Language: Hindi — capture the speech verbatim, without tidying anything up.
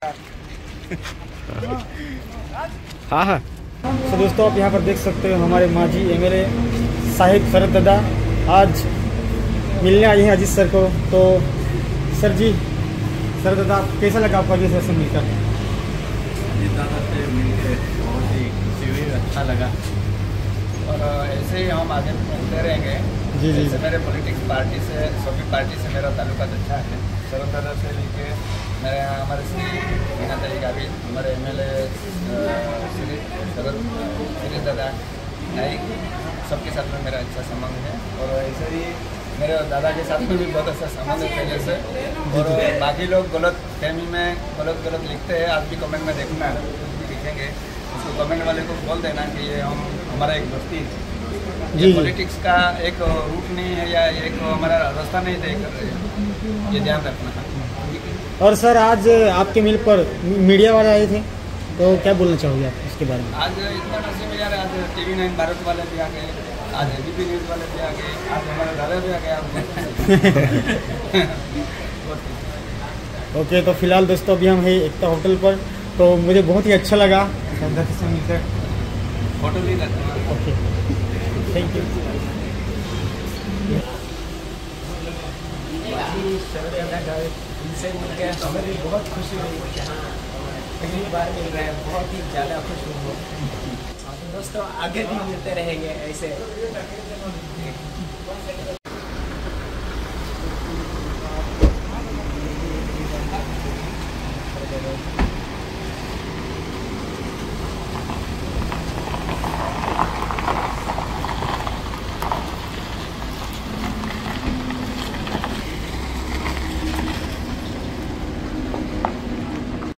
हाँ हाँ। तो दोस्तों आप यहाँ पर देख सकते हो हमारे माजी एमएलए साहिब शरद दादा आज मिलने आए हैं अजीत सर को। तो सर जी, शरद दादा कैसा लगा आपको अजीत सर से मिलकर? अजीत दादा से मिलकर बहुत ही खुशी हुई, अच्छा लगा और ऐसे ही हम आगे मिलते रहेंगे। जी जी। मेरे पॉलिटिक्स पार्टी से सभी पार्टी से मेरा ताल्लुका अच्छा है। शरद दादा से लेके मेरे यहाँ हमारे श्री मीना तरीका भी हमारे M L A Shri Sharad Shri Dada Naik सबके साथ में मेरा अच्छा संबंध है और ऐसे ही मेरे दादा के साथ में भी बहुत अच्छा संबंध है पहले से। और बाकी लोग गलत फहमी में गलत गलत लिखते हैं, आज भी कमेंट में देखना कुछ भी लिखेंगे उसको कमेंट वाले को बोल देना कि ये हम हमारा एक दोस्ती है, ये पॉलिटिक्स का एक रूट नहीं है या एक हमारा रास्ता नहीं तय कर रहे हैं, ये ध्यान रखना। और सर आज आपके मिल पर मीडिया वाले आए थे, तो क्या बोलना चाहोगे आप इसके बारे में? आज इतना नशे में जा रहे, आज टीवी नाइन भारत वाले भी आ गए, आज एबीपी न्यूज़ वाले भी आ गए, आज हमारे दादा भी आ गए। ओके तो फिलहाल दोस्तों अभी हम हैं एकता होटल पर, तो मुझे बहुत ही अच्छा लगा से मिलकर। फोटो भी करते हैं। Okay thank you. शरद दादा का इनसे मिलकर हमें भी बहुत खुशी हुई, पहली बार मिल रहे हैं, बहुत ही ज़्यादा खुश हूँ। तो दोस्तों आगे भी मिलते रहेंगे ऐसे।